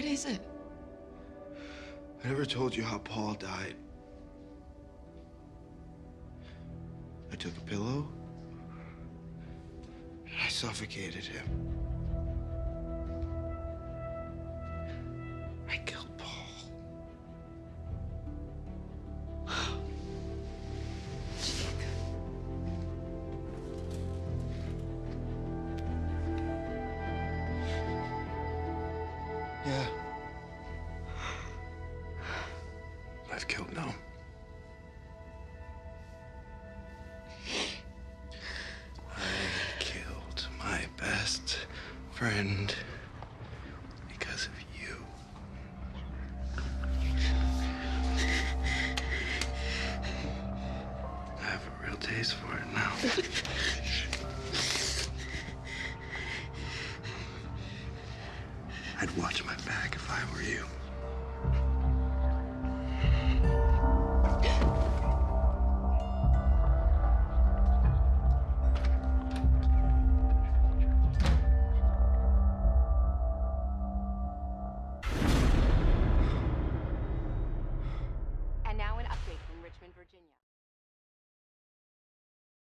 is it? I never told you how Paul died. I took a pillow and I suffocated him. I killed Paul. Yeah. I've killed Noam. I killed my best friend because of you. I have a real taste for it now. I'd watch my back if I were you. And now an update from Richmond, Virginia.